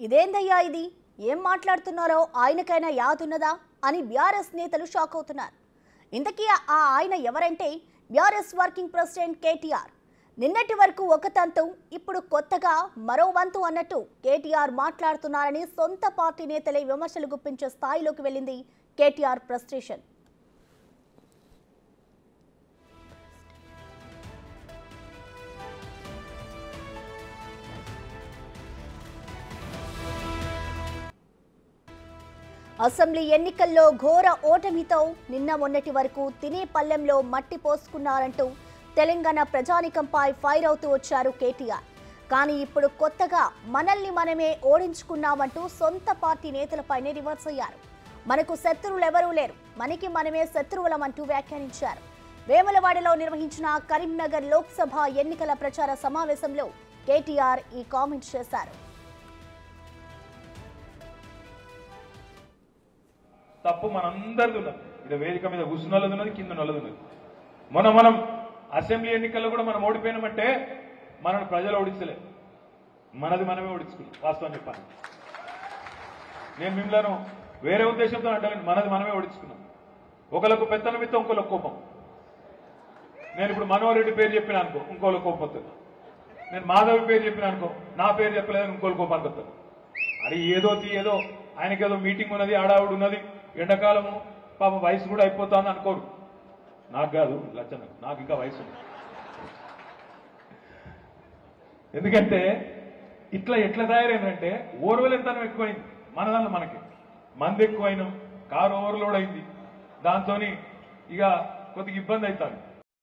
ఇదేందయ్యా ఇది? ఏం మాట్లాడుతున్నారో ఆయనకైనా యాదున్నదా అని బీఆర్ఎస్ నేతలు షాక్ అవుతున్నారు. ఇంతకీ ఆయన ఎవరంటే బీఆర్ఎస్ వర్కింగ్ ప్రెసిడెంట్ కేటీఆర్. నిన్నటి వరకు ఒక తంతు, ఇప్పుడు కొత్తగా మరో వంతు అన్నట్టు కేటీఆర్ మాట్లాడుతున్నారని సొంత పార్టీ నేతలే విమర్శలు గుప్పించే స్థాయిలోకి వెళ్ళింది కేటీఆర్ ఫ్రస్ట్రేషన్. అసెంబ్లీ ఎన్నికల్లో ఘోర ఓటమితో నిన్న మొన్నటి వరకు తినే పల్లెంలో మట్టి పోసుకున్నారంటూ తెలంగాణ ప్రజానికంపై ఫైర్ అవుతూ వచ్చారు కేటీఆర్. కానీ ఇప్పుడు కొత్తగా మనల్ని మనమే ఓడించుకున్నామంటూ సొంత పార్టీ నేతలపైనే రివర్స్ అయ్యారు. మనకు శత్రువులెవరూ లేరు, మనకి మనమే శత్రువులమంటూ వ్యాఖ్యానించారు. వేములవాడలో నిర్వహించిన కరీంనగర్ లోక్సభ ఎన్నికల ప్రచార సమావేశంలో కేటీఆర్ ఈ కామెంట్ చేశారు. తప్పు మనందరిది ఉన్నది. ఇది వేదిక మీద కూర్చున్నది ఉన్నది, కింద ఉన్నది ఉన్నది. మనం అసెంబ్లీ ఎన్నికల్లో కూడా మనం ఓడిపోయినామంటే మనల్ని ప్రజలు ఓడించలేదు, మనది మనమే ఓడించుకున్నాం. వాస్తవం చెప్పాలి, నేను మిమ్మల్ని వేరే ఉద్దేశంతో అంటాను. మనది మనమే ఓడించుకున్నాం. ఒకళ్ళకు పెత్తనం ఇస్తే ఇంకోళ్ళకు కోపం. నేను ఇప్పుడు మనోహర్ రెడ్డి పేరు చెప్పిన అనుకో, ఇంకోళ్ళకి కోపం వస్తుంది. నేను మాధవి పేరు చెప్పిన అనుకో, నా పేరు చెప్పలేదని ఇంకోళ్ళ కోపానికి వస్తుంది. అది ఏదో ఆయనకేదో మీటింగ్ ఉన్నది, ఆడావిడ ఉన్నది, ఎండాకాలము పాప వయసు కూడా అయిపోతుంది అనుకోరు. నాకు కాదు లచ్చన్న, నాకు ఇంకా వయసు ఉంది. ఎందుకంటే ఎట్లా తయారైందంటే ఓర్వలెంతనం ఎక్కువైంది మన దాంట్లో. మనకి మంది ఎక్కువైనాం, కారు ఓవర్లోడ్ అయింది, దాంతో ఇక కొద్దిగా ఇబ్బంది అవుతాను.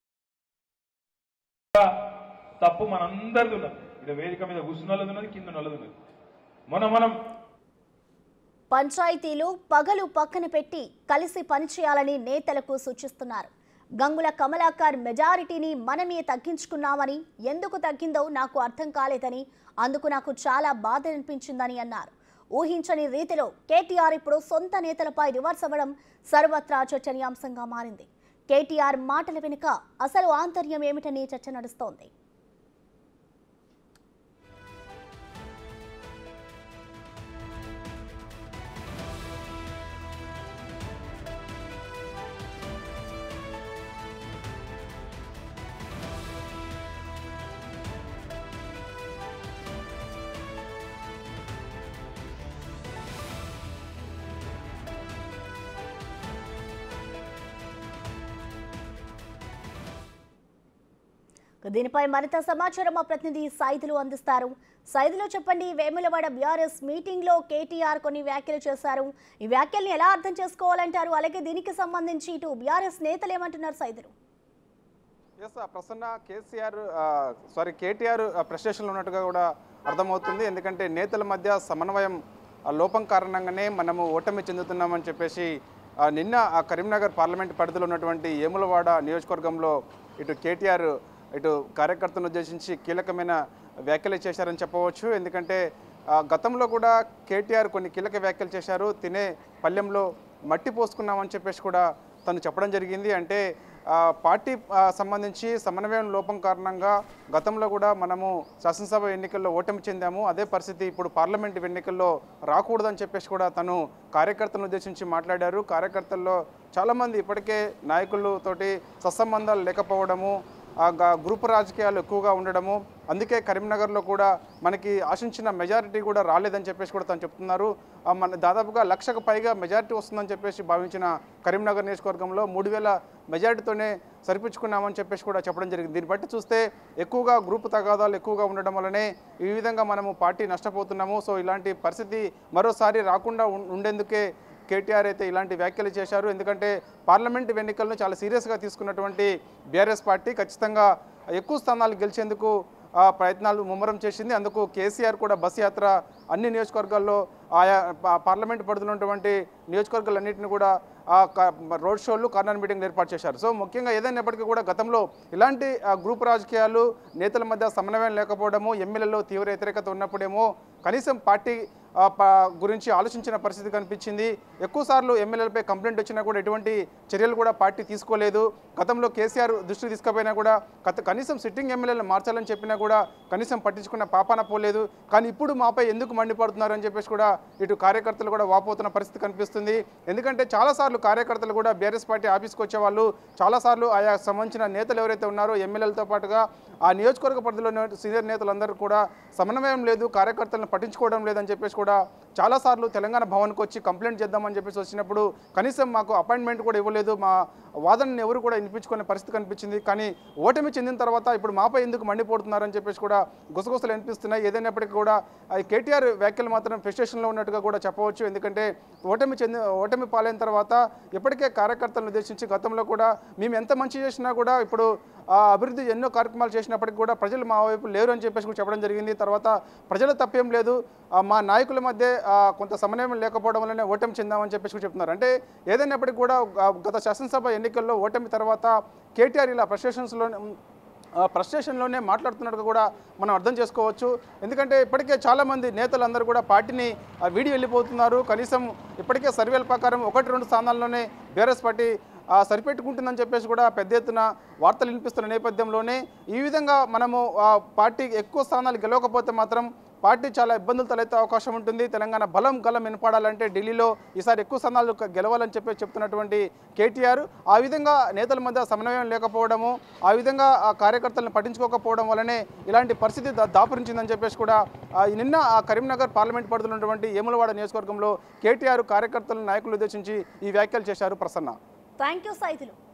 తప్పు మనందరిది ఉన్నది. ఇది వేదిక మీద కూర్చున్నది ఉన్నది, కింద ఉన్నది ఉన్నది. మనం పంచాయతీలు పగలు పక్కన పెట్టి కలిసి పనిచేయాలని నేతలకు సూచిస్తున్నారు. గంగుల కమలాకర్ మెజారిటీని మనమే తగ్గించుకున్నామని, ఎందుకు తగ్గిందో నాకు అర్థం కాలేదని, అందుకు నాకు చాలా బాధ అనిపించిందని అన్నారు. ఊహించని రీతిలో కేటీఆర్ ఇప్పుడు సొంత నేతలపై రివర్స్ అవ్వడం సర్వత్రా చర్చనీయాంశంగా మారింది. కేటీఆర్ మాటల వెనుక అసలు ఆంతర్యం ఏమిటని చర్చ నడుస్తోంది. దీనిపై మరింత సమాచారం మా ప్రతినిధి సైదులు అందిస్తారు. సైదులు చెప్పండి, వేములవాడ బీఆర్ఎస్ మీటింగ్ లో కేటీఆర్ కొన్ని వ్యాఖ్యలు చేశారు. ఈ వ్యాఖ్యల్ని ఎలా అర్థం చేసుకోవాలంటారు? అలాగే దీనికి సంబంధించి ఇటు బీఆర్ఎస్ నేతలు ఏమంటున్నారు సైదులు? ప్రసన్న, కేటీఆర్ ఫ్రస్ట్రేషన్లో ఉన్నట్టుగా కూడా అర్థమవుతుంది. ఎందుకంటే నేతల మధ్య సమన్వయం లోపం కారణంగానే మనము ఓటమి చెందుతున్నామని చెప్పేసి నిన్న కరీంనగర్ పార్లమెంట్ పరిధిలో ఉన్నటువంటి వేములవాడ నియోజకవర్గంలో ఇటు కేటీఆర్ ఇటు కార్యకర్తలను ఉద్దేశించి కీలకమైన వ్యాఖ్యలు చేశారని చెప్పవచ్చు. ఎందుకంటే గతంలో కూడా కేటీఆర్ కొన్ని కీలక వ్యాఖ్యలు చేశారు. తినే పల్లెంలో మట్టి పోసుకున్నామని చెప్పేసి కూడా తను చెప్పడం జరిగింది. అంటే పార్టీ సంబంధించి సమన్వయం లోపం కారణంగా గతంలో కూడా మనము శాసనసభ ఎన్నికల్లో ఓటమి చెందాము. అదే పరిస్థితి ఇప్పుడు పార్లమెంట్ ఎన్నికల్లో రాకూడదని చెప్పేసి కూడా తను కార్యకర్తలను ఉద్దేశించి మాట్లాడారు. కార్యకర్తల్లో చాలామంది ఇప్పటికే నాయకులతోటి సత్సంబంధాలు లేకపోవడము, గ్రూప్ రాజకీయాలు ఎక్కువగా ఉండడము, అందుకే కరీంనగర్లో కూడా మనకి ఆశించిన మెజారిటీ కూడా రాలేదని చెప్పేసి కూడా తను చెప్తున్నారు. మన దాదాపుగా 1,00,000కు పైగా మెజారిటీ వస్తుందని చెప్పేసి భావించిన కరీంనగర్ నియోజకవర్గంలో 3,000 మెజారిటీతోనే సరిపించుకున్నామని చెప్పేసి కూడా చెప్పడం జరిగింది. దీన్ని బట్టి చూస్తే ఎక్కువగా గ్రూప్ తగాదాలు ఎక్కువగా ఉండడం వల్లనే ఈ విధంగా మనము పార్టీ నష్టపోతున్నాము. సో ఇలాంటి పరిస్థితి మరోసారి రాకుండా ఉండేందుకే కేటీఆర్ అయితే ఇలాంటి వ్యాఖ్యలు చేశారు. ఎందుకంటే పార్లమెంట్ ఎన్నికలను చాలా సీరియస్గా తీసుకున్నటువంటి బీఆర్ఎస్ పార్టీ ఖచ్చితంగా ఎక్కువ స్థానాలు గెలిచేందుకు ప్రయత్నాలు ముమ్మరం చేసింది. అందుకు కేసీఆర్ కూడా బస్ యాత్ర అన్ని నియోజకవర్గాల్లో ఆయా పార్లమెంట్ పరిధిలో ఉన్నటువంటి నియోజకవర్గాలన్నింటినీ కూడా రోడ్ షోలు కార్నర్ మీటింగ్లు ఏర్పాటు చేశారు. సో ముఖ్యంగా ఏదైనప్పటికీ కూడా గతంలో ఇలాంటి గ్రూప్ రాజకీయాలు నేతల మధ్య సమన్వయం లేకపోవడము, ఎమ్మెల్యేలో తీవ్ర వ్యతిరేకత ఉన్నప్పుడేమో కనీసం పార్టీ గురించి ఆలోచించిన పరిస్థితి కనిపించింది. ఎక్కువసార్లు ఎమ్మెల్యేలపై కంప్లైంట్ వచ్చినా కూడా ఎటువంటి చర్యలు కూడా పార్టీ తీసుకోలేదు. గతంలో కేసీఆర్ దృష్టి తీసుకుపోయినా కూడా కనీసం సిట్టింగ్ ఎమ్మెల్యేలు మార్చాలని చెప్పినా కూడా కనీసం పట్టించుకున్న పాపాన పోలేదు. కానీ ఇప్పుడు మాపై ఎందుకు మండిపడుతున్నారు అని చెప్పేసి కూడా ఇటు కార్యకర్తలు కూడా వాపోతున్న పరిస్థితి కనిపిస్తుంది. ఎందుకంటే చాలాసార్లు కార్యకర్తలు కూడా బీఆర్ఎస్ పార్టీ ఆఫీస్కి వచ్చేవాళ్ళు, చాలాసార్లు ఆయా సంబంధించిన నేతలు ఎవరైతే ఉన్నారో ఎమ్మెల్యేలతో పాటుగా ఆ నియోజకవర్గ పరిధిలో సీనియర్ నేతలందరూ కూడా సమన్వయం లేదు, కార్యకర్తలను పట్టించుకోవడం లేదని చెప్పేసి కూడా చాలాసార్లు తెలంగాణ భవన్కి వచ్చి కంప్లైంట్ చేద్దామని చెప్పేసి వచ్చినప్పుడు కనీసం మాకు అపాయింట్మెంట్ కూడా ఇవ్వలేదు, మా వాదనని ఎవరు కూడా వినిపించుకునే పరిస్థితి కనిపించింది. కానీ ఓటమి చెందిన తర్వాత ఇప్పుడు మాపై ఎందుకు మండిపోతున్నారని చెప్పేసి కూడా గుసగుసలు అనిపిస్తున్నాయి. ఏదైనప్పటికీ కూడా కేటీఆర్ వ్యాఖ్యలు మాత్రం ఫ్రస్ట్రేషన్లో ఉన్నట్టుగా కూడా చెప్పవచ్చు. ఎందుకంటే ఓటమి పాలైన తర్వాత ఇప్పటికే కార్యకర్తలను ఉద్దేశించి గతంలో కూడా మేము ఎంత మంచి చేసినా కూడా ఇప్పుడు అభివృద్ధి ఎన్నో కార్యక్రమాలు చేసినప్పటికీ కూడా ప్రజలు మా వైపు లేరు అని చెప్పేసి కూడా చెప్పడం జరిగింది. తర్వాత ప్రజల తప్పేం లేదు, మా నాయకుల మధ్య కొంత సమన్వయం లేకపోవడం వల్లనే ఓటమి చెందామని చెప్పేసి కూడా చెప్తున్నారు. అంటే ఏదైనప్పటికీ కూడా గత శాసనసభ ఎన్నికల్లో ఓటమి తర్వాత కేటీఆర్ ఇలా ఫ్రస్ట్రేషన్లోనే మాట్లాడుతున్నట్టుగా కూడా మనం అర్థం చేసుకోవచ్చు. ఎందుకంటే ఇప్పటికే చాలామంది నేతలందరూ కూడా పార్టీని వీడి వెళ్ళిపోతున్నారు. కనీసం ఇప్పటికే సర్వేల ప్రకారం 1-2 స్థానాల్లోనే బీఆర్ఎస్ పార్టీ సరిపెట్టుకుంటుందని చెప్పేసి కూడా పెద్ద ఎత్తున వార్తలు వినిపిస్తున్న నేపథ్యంలోనే ఈ విధంగా మనము పార్టీ ఎక్కువ స్థానాలు గెలవకపోతే మాత్రం పార్టీ చాలా ఇబ్బందులు తలెత్తే అవకాశం ఉంటుంది. తెలంగాణ గలం వినపడాలంటే ఢిల్లీలో ఈసారి ఎక్కువ స్థానాలు గెలవాలని చెప్తున్నటువంటి కేటీఆర్ ఆ విధంగా నేతల మధ్య సమన్వయం లేకపోవడము, ఆ విధంగా కార్యకర్తలను పట్టించుకోకపోవడం వల్లనే ఇలాంటి పరిస్థితి దాపురించిందని చెప్పేసి కూడా నిన్న కరీంనగర్ పార్లమెంట్ పరిధిలో ఉన్నటువంటి వేములవాడ నియోజకవర్గంలో కేటీఆర్ కార్యకర్తలను నాయకులు ఉద్దేశించి ఈ వ్యాఖ్యలు చేశారు. ప్రసన్న. Thank you Saidulu.